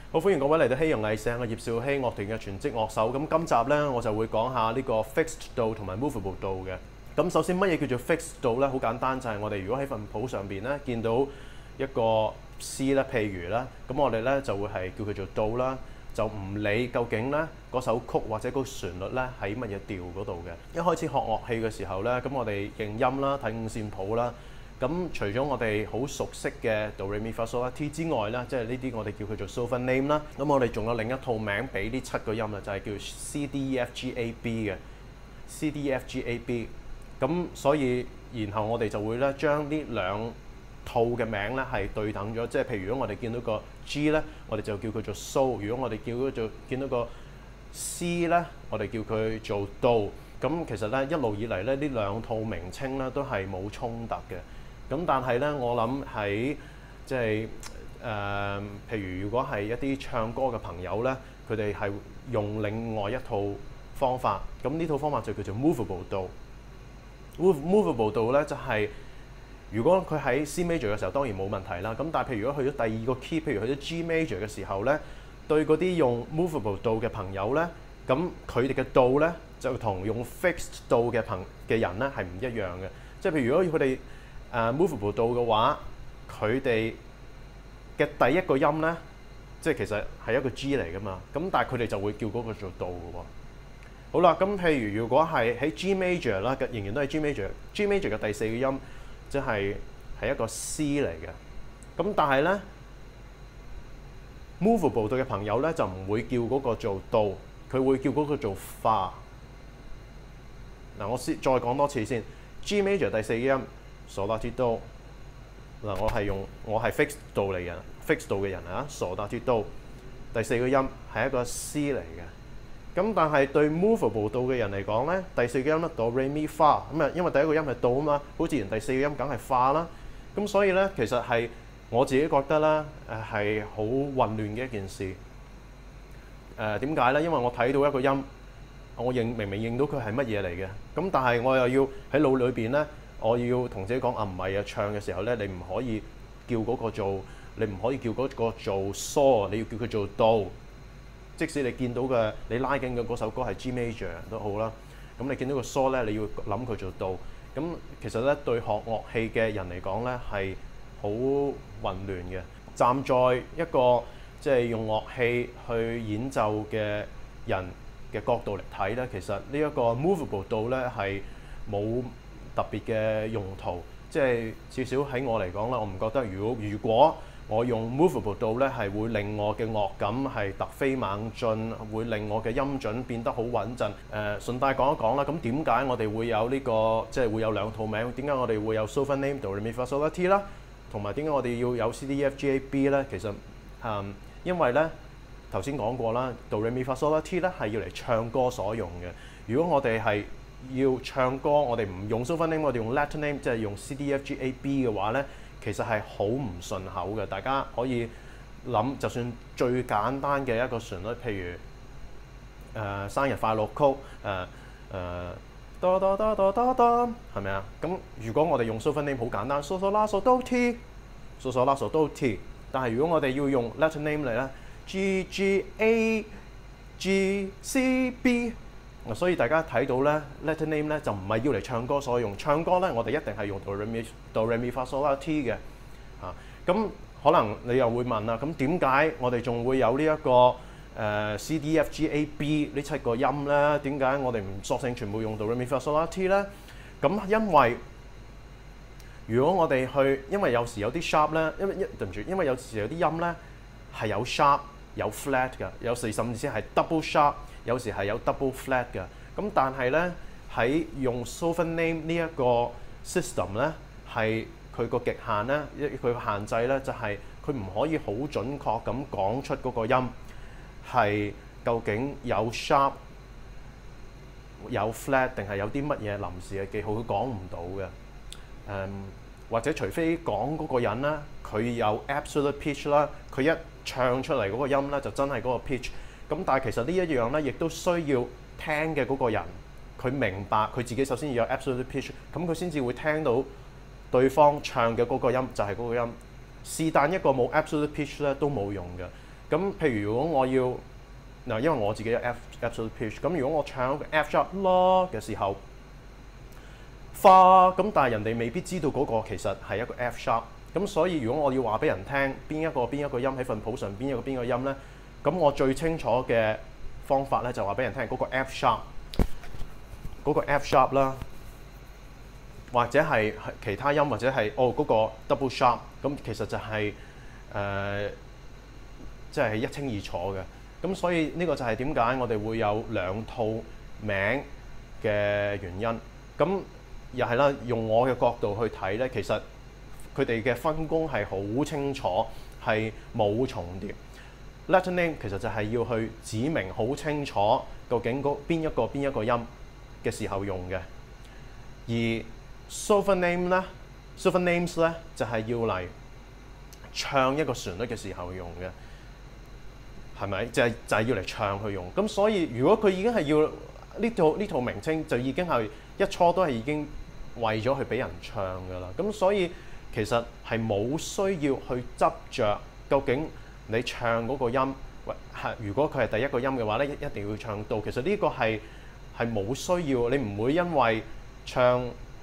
好，歡迎各位嚟到希洋藝社，我葉兆禧樂團嘅全職樂手。咁今集呢，我就會講下呢個 fixed do 同埋 movable do 嘅。咁首先乜嘢叫做 fixed do 呢？好簡單，就係我哋如果喺份譜上邊呢見到一個 C 咧，譬如啦，咁我哋呢就會係叫佢做 do 啦，就唔理究竟呢嗰首曲或者嗰個旋律呢喺乜嘢調嗰度嘅。一開始學樂器嘅時候呢，咁我哋認音啦，睇五線譜啦。咁除咗我哋好熟悉嘅 Do Re Mi Fa Sol La Ti 之外咧，即係呢啲我哋叫佢做 Solfa Name 啦。咁我哋仲有另一套名俾呢7個音啦，就係叫 C D E F G A B 嘅 C D E F G A B。咁所以然後我哋就會咧將呢兩套嘅名咧係對等咗，即係譬如如果我哋見到個 G 咧，我哋就叫佢做 So；如果我哋見到個 C 咧，我哋叫佢做 Do。咁其實咧一路以嚟咧呢兩套名稱咧都係冇衝突嘅。咁但係咧，我諗喺即係譬如如果係一啲唱歌嘅朋友咧，佢哋係用另外一套方法。咁呢套方法就叫做 movable do。movable do 咧就係如果佢喺 C major 嘅時候當然冇問題啦。咁但係譬如如果去咗第二個 key，譬如去咗 G major 嘅時候咧，對嗰啲用 movable do 嘅朋友咧，咁佢哋嘅 do 咧就同用 fixed do 嘅人咧係唔一樣嘅。即係譬如如果佢哋movable do 嘅話，佢哋嘅第一個音咧，即係其實係一個 G 嚟噶嘛。咁但係佢哋就會叫嗰個做 do 嘅喎。好啦，咁譬如如果係喺 G major 啦，仍然都係 G major。G major 嘅第四個音，即係一個 C 嚟嘅。咁但係咧 movable do 嘅朋友咧就唔會叫嗰個做 do， 佢會叫嗰個做 Fa。嗱，我再講多次先。G major 第四個音。So La Ti Do 嗱，我係 fixed do 嚟嘅 ，fixed do 嘅人啊。So La Ti Do 第四個音係一個 C 嚟嘅。咁但係對 movable do 嘅人嚟講咧，第四個音咧 Do Re Mi Fa 咁啊，因為第一個音係 do 啊嘛，好自然第四個音梗係 Fa 啦。咁所以咧，其實係我自己覺得咧係好混亂嘅一件事。點解咧？因為我睇到一個音，我明明認到佢係乜嘢嚟嘅，咁但係我又要喺腦裏邊咧。我要同自己講唔係啊！唱嘅時候咧，你唔可以叫嗰個做，你唔可以叫嗰個做 So， 你要叫佢做 Do。即使你見到嘅，你拉緊嘅嗰首歌係 G major 都好啦。咁你見到個 So 咧，你要諗佢做 Do。咁其實咧，對學樂器嘅人嚟講咧，係好混亂嘅。站在一個即係用樂器去演奏嘅人嘅角度嚟睇咧，其實呢一個 movable do 咧係冇特別嘅用途，即係至少喺我嚟講啦，我唔覺得如果我用 movable do 咧，係會令我嘅樂感係突飛猛進，會令我嘅音準變得好穩陣。順帶講一講啦，咁點解我哋會有呢個即係會有兩套名？點解我哋會有 Solfa Name Do Re Mi Fa Sol La Ti 啦，同埋點解我哋要有 C D E F G A B 咧？其實因為咧頭先講過啦 ，Do Re Mi Fa Sol La Ti 咧係要嚟唱歌所用嘅。如果我哋係要唱歌，我哋唔用 Solfa Name， 我哋用 Latin Name， 即係用 C D F G A B 嘅話咧，其實係好唔順口嘅。大家可以諗，就算最簡單嘅一個旋律，譬如生日快樂曲，哆哆哆哆哆哆，係咪啊？咁如果我哋用 Solfa Name 好簡單 ，So So La So Do Ti，So So La So Do Ti。但係如果我哋要用 Latin Name 嚟咧 ，G G A G C B。所以大家睇到咧 Latin Name 咧就唔係要嚟唱歌所用，唱歌咧我哋一定係用 Do Re Mi Fa Sol La Ti 嘅。咁可能你又會問啦，咁點解我哋仲會有呢一個C D F G A B 呢7個音咧？點解我哋唔索性全部用 Do Re Mi Fa Sol La Ti 咧？咁因為如果我哋因為有時有啲 sharp 咧，對唔住，因為有時有啲音咧係有 sharp 有 flat 嘅，有時甚至係 double sharp。有時係有 double flat 嘅，咁但係咧喺用 Solfa Name 呢一個 system 咧，係佢個極限咧，佢個限制咧就係佢唔可以好準確咁講出嗰個音係究竟有 sharp 有 flat 定係有啲乜嘢臨時嘅記號，佢講唔到嘅。或者除非講嗰個人咧，佢有 absolute pitch 啦，佢一唱出嚟嗰個音咧就真係嗰個 pitch。咁但係其實呢一樣咧，亦都需要聽嘅嗰個人，佢明白佢自己首先要有 absolute pitch，咁佢先至會聽到對方唱嘅嗰個音就係嗰個音。是但一個冇 absolute pitch 咧都冇用嘅。 咁譬如如果我要嗱，因為我自己有 absolute pitch，咁如果我唱一個 F sharp 啦嘅時候，花咁，但係人哋未必知道嗰個其實係一個 F sharp，咁所以如果我要話俾人聽邊一個音喺份譜上邊一個音咧，咁我最清楚嘅方法咧就話俾人聽嗰個 F sharp，嗰個 F sharp 啦，或者係其他音，或者係嗰個 double sharp，咁其實就係即係一清二楚嘅。咁所以呢個就係點解我哋會有兩套名嘅原因。咁又係啦，用我嘅角度去睇咧，其實佢哋嘅分工係好清楚，係冇重疊。Letter name 其實就係要去指明好清楚究竟邊一個音嘅時候用嘅。而 sofa name 咧 ，sofa names 咧就係要嚟唱一個旋律嘅時候用嘅。係咪？就係要嚟唱去用。咁所以如果佢已經係要呢套名稱，就已經係一初都係已經為咗去俾人唱㗎啦。咁所以其實係冇需要去執着究竟你唱嗰個音，如果佢係第一個音嘅話咧，一定要唱到。其實呢個係冇需要，你唔會因為唱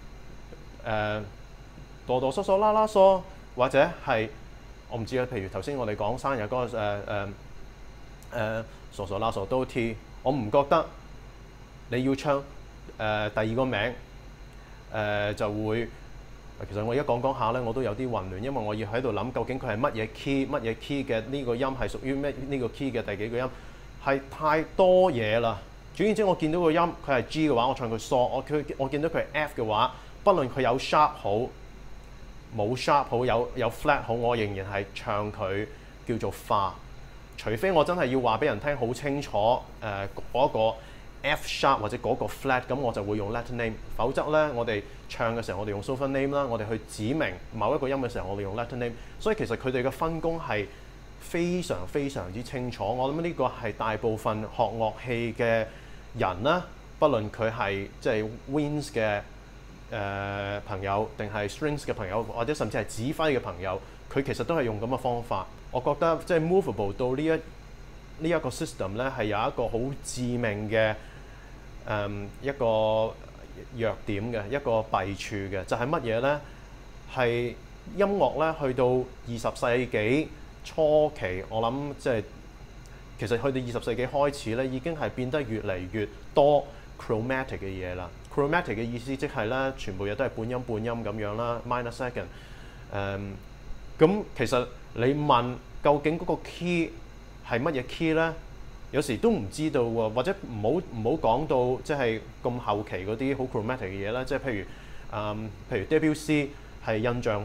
哆哆嗦嗦啦啦嗦，或者係我唔知啊。譬如頭先我哋講生日嗰個傻傻啦傻都 T， 我唔覺得你要唱第二個名就會。其實我而家講下咧，我都有啲混亂，因為我要喺度諗究竟佢係乜嘢 key 嘅呢個音係屬於咩呢個 key 嘅第幾個音，係太多嘢啦。總言之，我見到個音佢係 G 嘅話，我唱佢嗦；我見到佢係 F 嘅話，不論佢有 sharp 好冇 sharp 好，有 flat 好，我仍然係唱佢叫做化。除非我真係要話俾人聽好清楚嗰個 F sharp 或者嗰個 flat， 咁我就會用 letter name。否則咧，我哋唱嘅時候我哋用 sofa name 啦，我哋去指明某一個音嘅時候我哋用 letter name。所以其實佢哋嘅分工係非常非常之清楚。我諗呢個係大部分學樂器嘅人啦，不論佢係即係 winds 嘅朋友，定係 strings 嘅朋友，或者甚至係指揮嘅朋友，佢其實都係用咁嘅方法。我覺得即係 movable 到呢一個 system 咧，係有一個好致命嘅一個弱點嘅，一個弊處嘅，就係乜嘢咧？係音樂咧，去到20世紀初期，我諗即係其實去到20世紀開始咧，已經係變得越嚟越多 chromatic 嘅嘢啦。chromatic 嘅意思即係咧，全部嘢都係半音半音咁樣啦 ，minor second。咁其實你問究竟嗰個 key 係乜嘢 key 咧？有時都唔知道喎，或者唔好講到即係咁後期嗰啲好 chromatic 嘅嘢啦。即係譬如 Debussy 係印象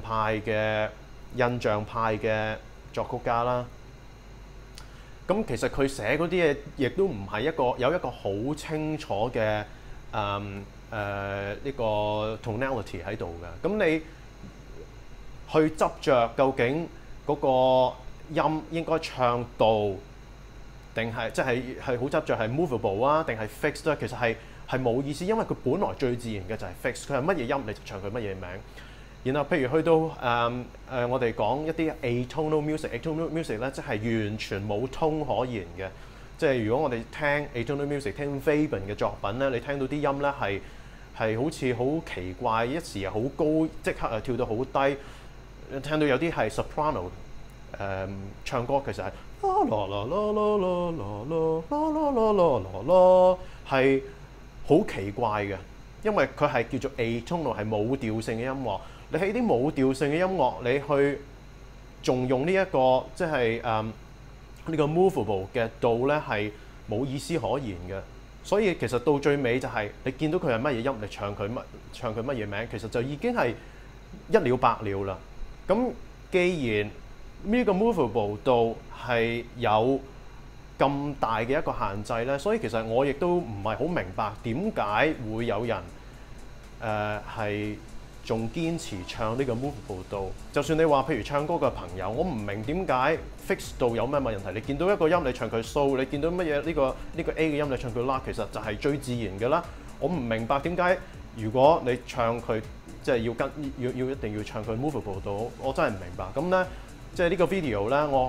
派嘅作曲家啦。咁其實佢寫嗰啲嘢亦都唔係有一個好清楚嘅呢個 tonality 喺度嘅。咁你去執着究竟嗰個音應該唱到定係即係好執着係 movable 啊，定係 fixed 咧？其實係冇意思，因為佢本來最自然嘅就係 fixed， 佢係乜嘢音你就唱佢乜嘢名。然後譬如去到我哋講一啲 atonal music 咧，即係完全冇 tone 可言嘅。即係如果我哋聽 atonal music， 聽 Webern 嘅作品咧，你聽到啲音咧係好似好奇怪，一時又好高，即刻又跳到好低。聽到有啲係 soprano 唱歌，其實係啦啦啦啦啦啦啦啦啦啦，係好奇怪嘅，因為佢係叫做 atonal， 係冇調性嘅音樂。你喺啲冇調性嘅音樂，你去仲用呢一個即係呢個 movable 嘅度咧，係冇意思可言嘅。所以其實到最尾就係你見到佢係乜嘢音，你唱佢乜嘢名，其實就已經係一了百了啦。咁既然呢個 movable 度係有咁大嘅一個限制咧，所以其實我亦都唔係好明白點解會有人係仲堅持唱呢個 movable 度。就算你話譬如唱歌嘅朋友，我唔明點解 fix 度有咩問題？你見到一個音你唱佢 so， 你見到乜嘢呢個 A 嘅音你唱佢 la， 其實就係最自然嘅啦。我唔明白點解如果你唱佢即係要一定要唱佢 movable 度，我真係唔明白。咁咧即係呢個 video 咧，我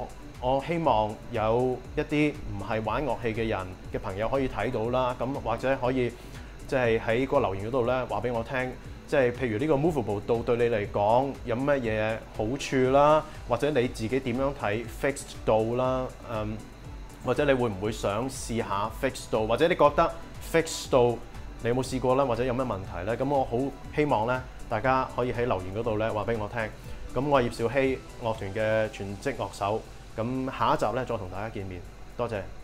我希望有一啲唔係玩樂器嘅人嘅朋友可以睇到啦，咁或者可以即係喺個留言嗰度咧話俾我聽，即係譬如呢個 movable 度對你嚟講有乜嘢好處啦，或者你自己點樣睇 fixed 度啦，或者你會唔會想試下 fixed 度，或者你覺得 fixed 度你有冇試過啦，或者有咩問題咧？咁我好希望咧大家可以喺留言嗰度咧話俾我聽。咁我係葉兆禧樂團嘅全職樂手。咁下一集咧再同大家見面，多謝。